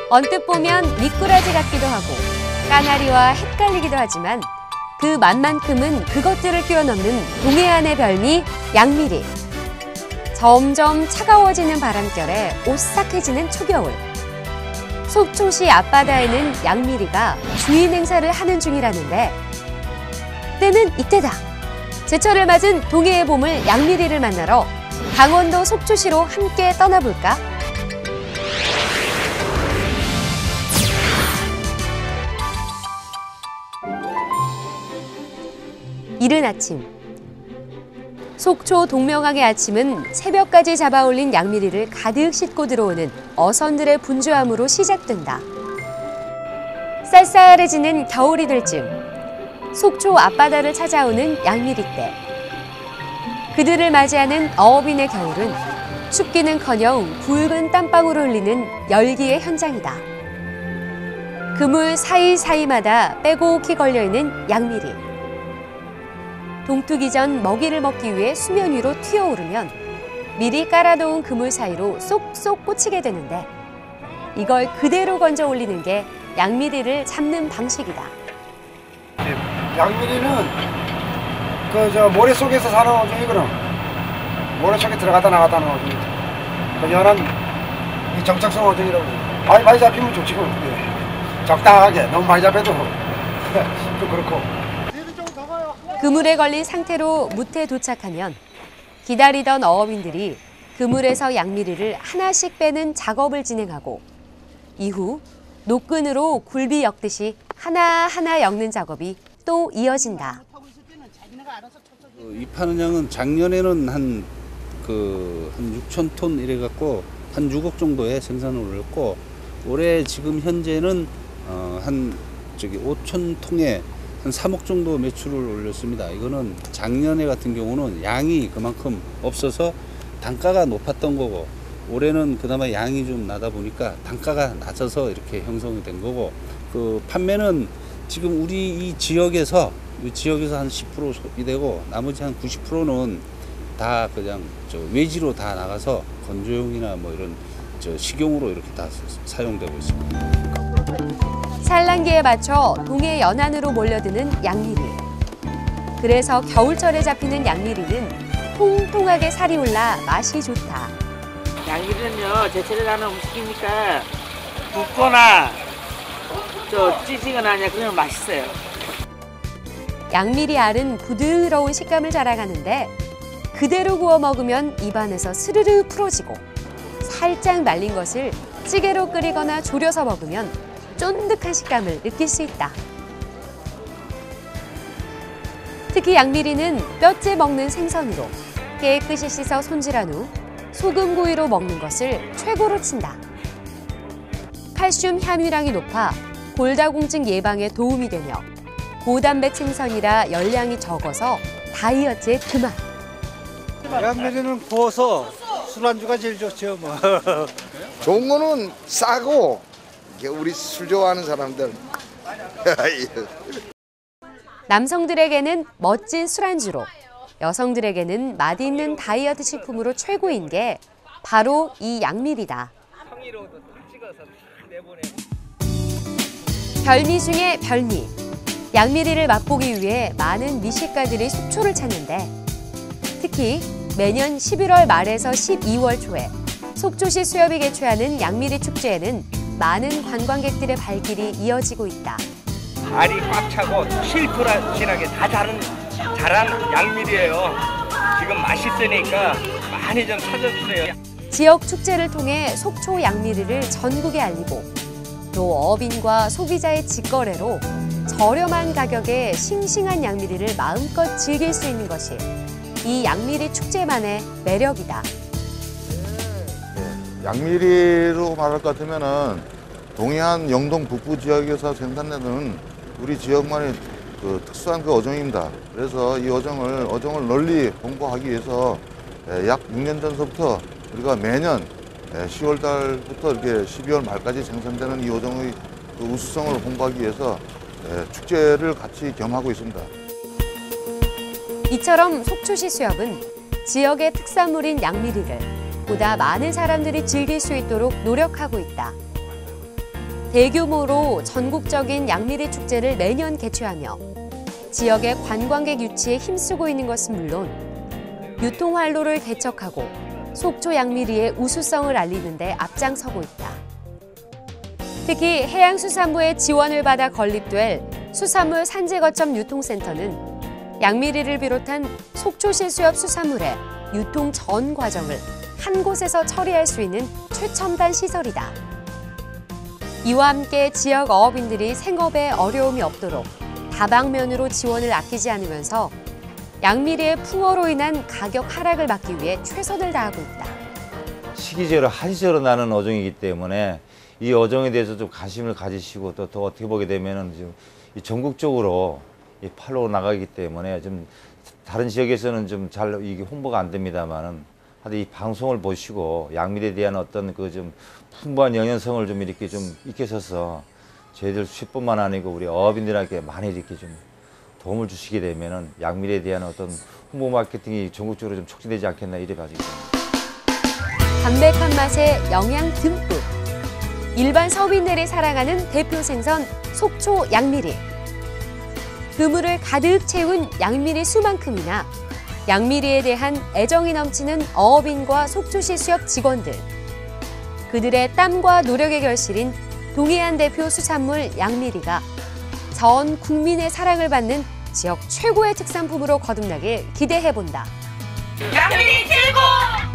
언뜻 보면 미꾸라지 같기도 하고 까나리와 헷갈리기도 하지만 그 맛만큼은 그것들을 뛰어넘는 동해안의 별미 양미리. 점점 차가워지는 바람결에 오싹해지는 초겨울. 속초시 앞바다에는 양미리가 주인 행사를 하는 중이라는데 때는 이때다. 제철을 맞은 동해의 보물 양미리를 만나러 강원도 속초시로 함께 떠나볼까? 이른 아침. 속초 동명항의 아침은 새벽까지 잡아올린 양미리를 가득 싣고 들어오는 어선들의 분주함으로 시작된다. 쌀쌀해지는 겨울이 될 즈음 속초 앞바다를 찾아오는 양미리떼. 그들을 맞이하는 어업인의 겨울은 춥기는커녕 굵은 땀방울을 흘리는 열기의 현장이다. 그물 사이사이마다 빼곡히 걸려있는 양미리. 동트기 전 먹이를 먹기 위해 수면 위로 튀어오르면 미리 깔아놓은 그물 사이로 쏙쏙 꽂히게 되는데 이걸 그대로 건져 올리는 게 양미리를 잡는 방식이다. 양미리는 모래 속에서 사는 어종이거든. 모래 속에 들어갔다 나갔다 하는 어종이지. 연한 이 정착성 어종이라고. 많이 잡히면 좋지. 적당하게 너무 많이 잡혀도 좀 그렇고. 그물에 걸린 상태로 무태에 도착하면 기다리던 어업인들이 그물에서 양미리를 하나씩 빼는 작업을 진행하고 이후 노끈으로 굴비 엮듯이 하나하나 엮는 작업이 또 이어진다. 입하는 양은 작년에는 한 6,000톤 이래갖고 한 6억 정도의 생산을 올렸고 올해 지금 현재는 한 5,000통에 한 3억 정도 매출을 올렸습니다. 이거는 작년에 같은 경우는 양이 그만큼 없어서 단가가 높았던 거고 올해는 그나마 양이 좀 나다 보니까 단가가 낮아서 이렇게 형성이 된 거고 그 판매는 지금 우리 이 지역에서 한 10% 소비되고 나머지 한 90%는 다 그냥 외지로 다 나가서 건조용이나 뭐 이런 식용으로 이렇게 다 사용되고 있습니다. 산란기에 맞춰 동해 연안으로 몰려드는 양미리. 그래서 겨울철에 잡히는 양미리는 통통하게 살이 올라 맛이 좋다. 양미리는요 제철에 나는 음식이니까 굽거나 찌지거나 하냐 그러면 맛있어요. 양미리 알은 부드러운 식감을 자랑하는데 그대로 구워 먹으면 입안에서 스르르 풀어지고 살짝 말린 것을 찌개로 끓이거나 졸여서 먹으면 쫀득한 식감을 느낄 수 있다. 특히 양미리는 뼈째 먹는 생선으로 깨끗이 씻어 손질한 후 소금구이로 먹는 것을 최고로 친다. 칼슘 함유량이 높아 골다공증 예방에 도움이 되며 고단백 생선이라 열량이 적어서 다이어트에 그만. 양미리는 구워서 술안주가 제일 좋죠. 뭐. 좋은 거는 싸고 우리 술 좋아하는 사람들. 남성들에게는 멋진 술안주로 여성들에게는 맛있는 다이어트 식품으로 최고인 게 바로 이 양미리다. 별미 중에 별미. 양미리를 맛보기 위해 많은 미식가들이 속초를 찾는데 특히 매년 11월 말에서 12월 초에 속초시 수협이 개최하는 양미리 축제에는 많은 관광객들의 발길이 이어지고 있다. 알이 꽉 차고 실토라신하게 다 자란 양미리예요. 지금 맛있으니까 많이 좀 찾아주세요. 지역 축제를 통해 속초 양미리를 전국에 알리고 또 어업인과 소비자의 직거래로 저렴한 가격에 싱싱한 양미리를 마음껏 즐길 수 있는 것이 이 양미리 축제만의 매력이다. 양미리로 말할 것 같으면은 동해안 영동 북부 지역에서 생산되는 우리 지역만의 특수한 어종입니다. 그래서 이 어종을 널리 홍보하기 위해서 약 6년 전서부터 우리가 매년 10월 달부터 이렇게 12월 말까지 생산되는 이 어종의 우수성을 홍보하기 위해서 축제를 같이 겸하고 있습니다. 이처럼 속초시 수협은 지역의 특산물인 양미리를 보다 많은 사람들이 즐길 수 있도록 노력하고 있다. 대규모로 전국적인 양미리 축제를 매년 개최하며 지역의 관광객 유치에 힘쓰고 있는 것은 물론 유통 활로를 개척하고 속초 양미리의 우수성을 알리는 데 앞장서고 있다. 특히 해양수산부의 지원을 받아 건립될 수산물 산지거점 유통센터는 양미리를 비롯한 속초시 수협 수산물의 유통 전 과정을 한 곳에서 처리할 수 있는 최첨단 시설이다. 이와 함께 지역 어업인들이 생업에 어려움이 없도록 다방면으로 지원을 아끼지 않으면서 양미리의 풍어로 인한 가격 하락을 막기 위해 최선을 다하고 있다. 시기적으로 한시적으로 나는 어종이기 때문에 이 어종에 대해서 좀 관심을 가지시고 또 더 어떻게 보게 되면은 지금 전국적으로 팔로 나가기 때문에 좀 다른 지역에서는 좀 잘 이게 홍보가 안 됩니다만은 하여튼 이 방송을 보시고 양미리에 대한 어떤 그 좀 풍부한 영향성을 좀 이렇게 좀 익혀서서 저희들 수입뿐만 아니고 우리 어업인들에게 많이 이렇게 좀 도움을 주시게 되면은 양미리에 대한 어떤 홍보 마케팅이 전국적으로 좀 촉진되지 않겠나 이래 봐지고 있습니다. 담백한 맛에 영양 듬뿍. 일반 서민들이 사랑하는 대표 생선 속초 양미리. 그물을 가득 채운 양미리 수만큼이나 양미리에 대한 애정이 넘치는 어업인과 속초시 수협 직원들. 그들의 땀과 노력의 결실인 동해안 대표 수산물 양미리가 전 국민의 사랑을 받는 지역 최고의 특산품으로 거듭나길 기대해본다. 양미리 최고!